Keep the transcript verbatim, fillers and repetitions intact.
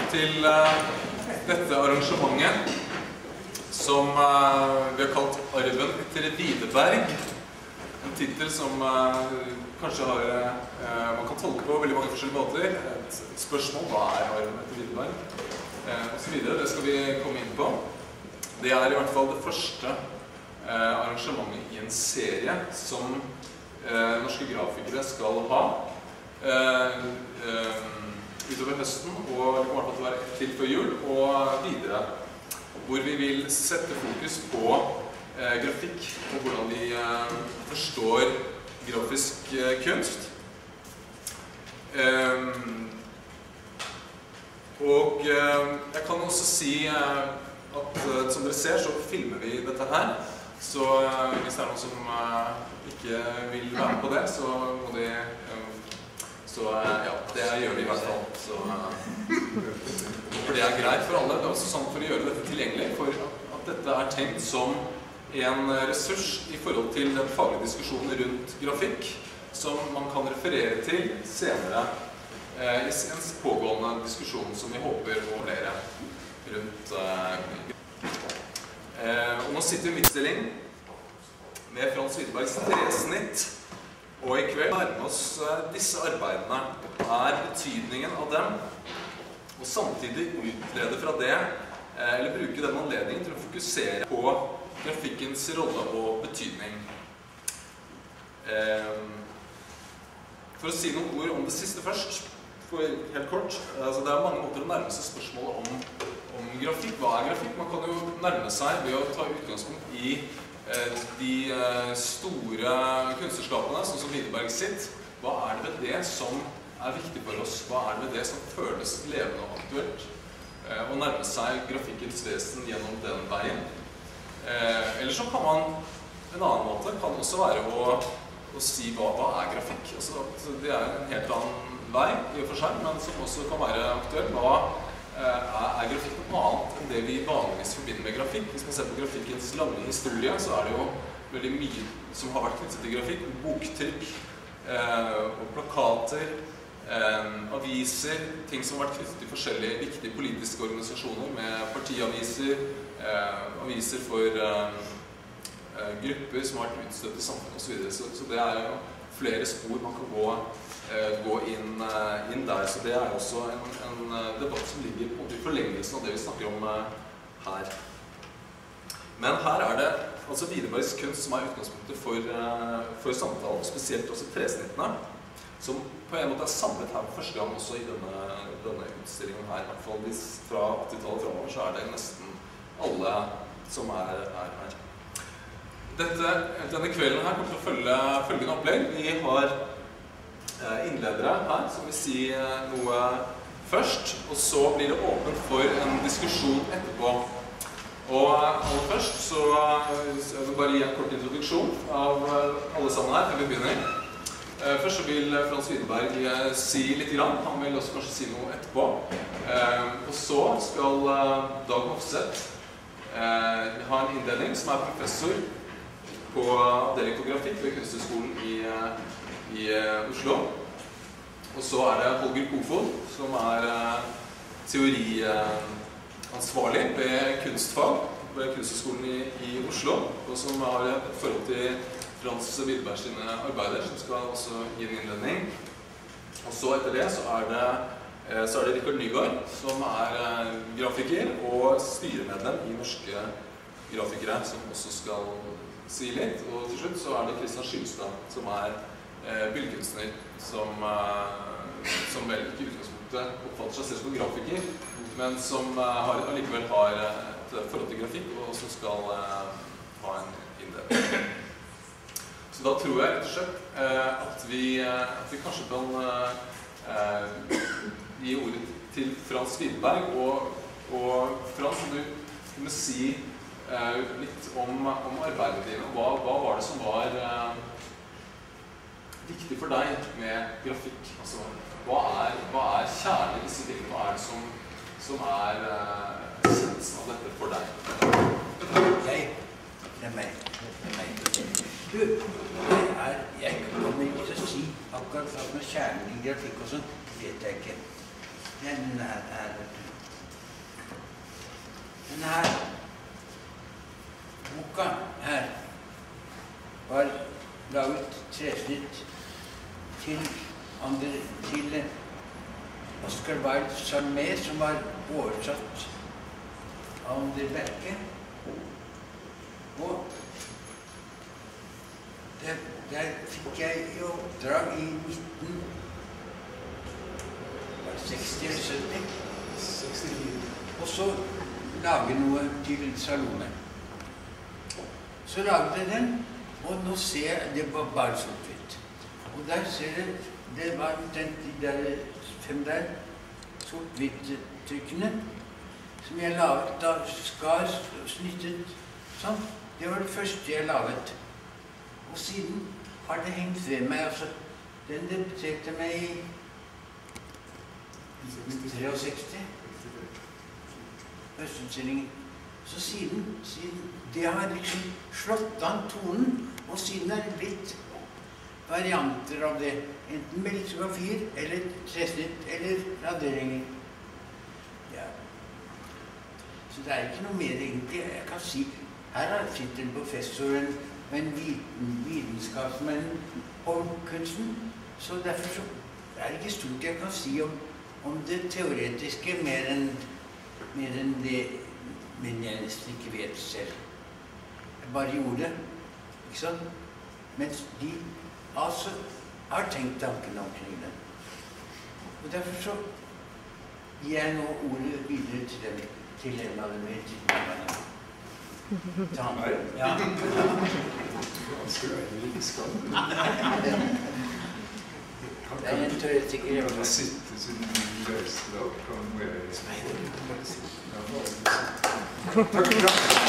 til uh, dette arrangementet som uh, vi har kalt Arven etter Widerberg. En titel som uh, kanskje har, uh, man kan tolke på veldig mange forskjellige måter. Et spørsmål, hva er Arven etter Widerberg? Uh, og så videre, det skal vi komme inn på. Det er i hvert fall det første uh, arrangementet i en serie som uh, norske grafikere skal ha. Uh, uh, utover høsten, og det kommer til å være til før jul, og videre, hvor vi vil sette fokus på eh, grafikk, og hvordan vi eh, forstår grafisk eh, kunst. Um, og eh, jeg kan også si eh, at, eh, som dere ser, så filmer vi dette her, så eh, hvis det er noen som eh, ikke vil være med på det, så må de eh, Så ja, det gjør de i hvert fall. Så, for det er greit for alle. Det er også sånn for å gjøre dette tilgjengelig, for at dette er tenkt som en ressurs i forhold til den faglige diskusjonen rundt grafikk, som man kan referere til senere eh, i en pågående diskusjon som vi håper å lære rundt eh, eh, og nå sitter vi i midtstilling med Frans Widerbergs tresnitt. Og i kveld nærmer oss disse arbeidene, er betydningen av dem, og samtidig utlede fra det, eller bruke den anledningen til å fokusere på grafikkens rolle og betydning. For å si noen ord om det siste først, for helt kort, altså det er mange måter å nærme seg spørsmålet om, om grafikk. Hva er grafikk? Man kan jo nærme seg ved å ta utgangspunkt i de store kunstnerskapene, sånn som Widerberg sitt. Hva er det ved det som er viktig for oss? Hva er det ved det som føles levende og aktuelt? Å nærme seg grafikkens vesen gjennom den veien. Eller så kan man, en annen måte, kan også være å, å si hva, hva er grafikk? Altså, det er en helt annen vei i og for seg, men som også kan være aktuelt. Hva er grafikk noe annet enn det vi vanligvis forbinder med grafikk? Hvis man ser på grafikkens lange historie, så er det jo veldig mye som har vært knyttet til grafikk. Boktrykk, eh, og plakater, eh, aviser, ting som har vært knyttet til forskjellige viktige politiske organisasjoner, med partiaviser, eh, aviser for eh, grupper som har vært utstøtt i samfunnet og så videre. Så, så det er jo flere spor man kan gå gå inn, inn der, så det er også en, en debatt som ligger på i forlengelsen av det vi snakker om her. Men her er det altså Widerbergs kunst som er utgangspunktet for, for samtalen, spesielt også tresnittene, som på en måte er samlet her for første gang også i denne, denne utstillingen her. I hvert fall hvis fra åttitallet fremover så er det nesten alle som er, er her. Dette, denne kvelden her kommer til å følge følgende opplegg. Vi har innledere her, som vil si noe først, og så blir det åpent for en diskusjon etterpå. Og aller først så jeg vil bare gi en kort introduksjon av alle sammen her, før vi begynner. Først så vil Frans Widerberg si litt grann, han vil også kanskje si noe etterpå. Og så skal Dag Hofseth ha en innledning, som er professor på avdeling for grafikk ved Kunsthøgskolen i i Oslo. Og så er det Holger Kofod, som er teoriansvarlig ved kunstfag ved Kunsthøgskolen i, i Oslo, og som har et forhold til Frans Widerbergs sine arbeider, som skal også gi en innledning. Og så etter det så er det, så er det Rikard Nygaard, som er grafiker og styremedlem i Norske Grafikere, som også skal si litt. Og til slutt så er det Kristian Skylstad, som er billedkunstner, som, som vel ikke i utgangspunktet oppfatter seg selv som grafiker, men som har, allikevel har et forhold til grafikk, og som skal ha en innledning. Så da tror jeg rett og slett at vi, at vi kanskje kan gi ordet til Frans Widerberg, og, og Frans, du kunne si litt om, om arbeidet dine. Hva, hva var det som var viktig for deg med grafikk? Altså, hva er, hva er kjernen i disse tingene? Hva er det som, som er essensen av dette for deg? Jeg? Det er meg. Det er meg. Du, det er, jeg kan ikke si akkurat hva som er kjernen i grafikk og sånn, vet jeg ikke. Men er, er Denne her boka her var laget tresnitt til, andre, til Oscar Wilde Salmé, som var oversatt av Ander Bjerke. Og der, der fikk jeg i oppdrag i nitten seksti eller sytti. Og så lage noe til Salome. Så laget jeg den, og nå ser jeg, det var bare sort-hvitt. Og der ser jeg, det var den, de der fem der sort-hvitt-trykkene, som jeg laget da, skar og snittet sånn. Det var det første jeg laget. Og siden har det hengt ved meg, altså, den debuterte meg i seksti. Høstutstillingen. Så siden, siden, det har liksom slått an tonen, og siden er det blitt varianter av det. Enten med lithografier, eller tresnitt, eller raderinger. Ja. Så det er ikke noe mer egentlig. Jeg kan si, her sitter professoren med en viten, vitenskapsmenn om kunsten, så derfor så er det ikke stort jeg kan si om, om det teoretiske mer enn, mer enn det, men jeg nesten ikke vet selv. Jeg bare gjorde det, ikke sant? Mens de altså har tenkt tanken omkring det. Og derfor så gir jeg nå ordet videre til dem, til en av dem i tilbake. Ta han. Ja. Det er en teoretiker. Jeg vil sitte siden du løste det opp. Takk for det.